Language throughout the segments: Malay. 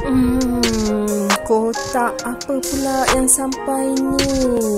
Kotak apa pula yang sampai ni?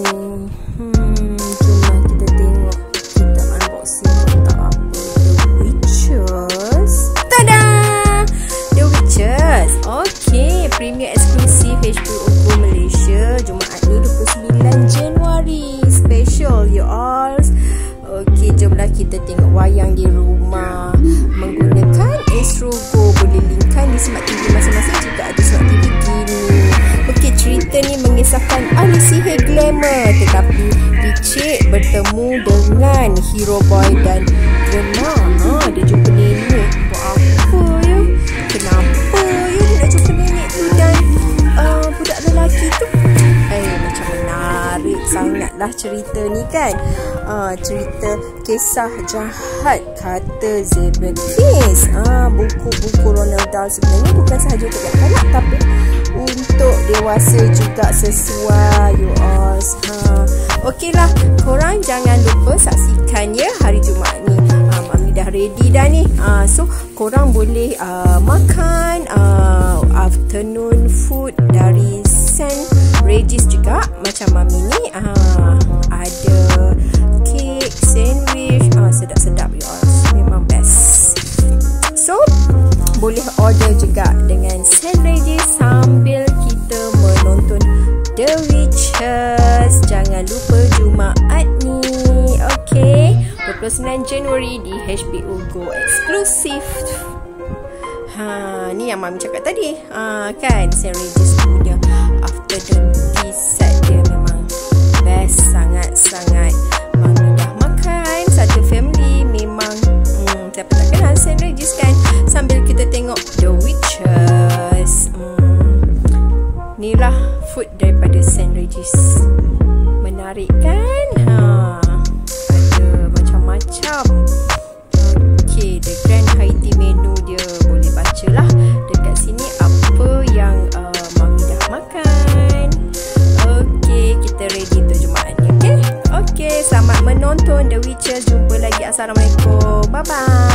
Jomlah kita tengok. Kita unboxing kotak apa. The Witches. Tada! The Witches. Okay, Premier Eksklusif HBO Malaysia. Jumaat ni 29 Januari. Special you all. Okay, jomlah kita tengok wayang di rumah menggunakan Astrogo. Boleh linkkan di smart TV masing-masing. Juga ada smart TV gini. Okey, cerita ni mengisahkan ahli sihir glamour tetapi dicik bertemu dengan hero boy dan drama. Dia jumpa nenek. Buat apa ya? Kenapa ya dia nak jumpa nenek tu dan budak lelaki tu? Macam menarik sangatlah cerita ni kan. Cerita kisah jahat kata Zebra Case. Buku-buku Roald Dahl sebenarnya bukan sahaja untuk kanak-kanak tapi untuk dewasa juga sesuai you all. Okeylah, korang jangan lupa saksikan ya hari Jumaat ni. Mami dah ready dah ni. So korang boleh makan afternoon food dari St. Regis juga macam Mami ni. Ada cake, sandwich, sedap-sedap you all. Memang best. So boleh order juga dengan St. Regis sambil kita menonton The Witches. Jangan lupa Jumaat ni. Okay, 29 Januari di HBO Go eksklusif. Ni yang Mami cakap tadi. Kan St. Regis punya afternoon tea set dia memang best sangat-sangat. Mami dah makan satu family. Memang siapa tak kenal St. Regis kan. Sambil kita tengok The Witches. Ni lah food daripada St. Regis. Menarik kan? Ada macam-macam. Okay, the grand high tea menu dia. Boleh bacalah dekat sini apa yang Mami dah makan. Okay, kita ready untuk Jumaat ni. Okay, selamat menonton The Witches. Jumpa lagi. Assalamualaikum. Bye-bye.